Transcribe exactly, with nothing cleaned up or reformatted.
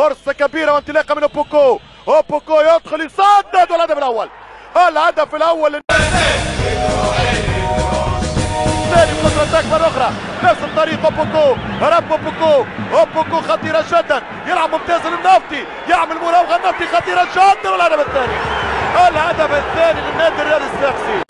فرصه كبيره وانطلاقه من اوبوكو. اوبوكو يدخل يسدد والهدف الاول. الهدف الاول ثاني قدرة أكبر أخرى نفس الطريق. أوبوكو رب أوبوكو. أوبوكو خطيرة جدا يلعب ممتاز للنفطي يعمل مراوغة النفطي خطيرة جدا والهدف الثاني. الهدف الثاني للنادي الرياضي الصفاقسي.